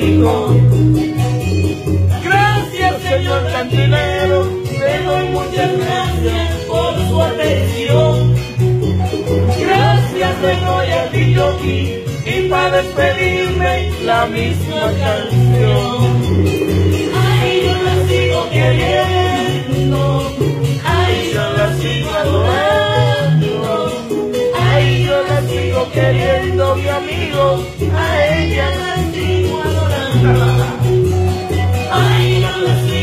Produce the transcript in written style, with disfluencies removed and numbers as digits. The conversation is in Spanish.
amigo. Gracias, señor cantinero, le doy muchas gracias por su atención. Gracias le doy a Tiyoki y para despedirme la misma canción. Ay, yo la sigo queriendo, ay, yo la sigo adorando, ay, yo la sigo queriendo, mi amigo, a ella la sigo adorando. Ay, yo la sigo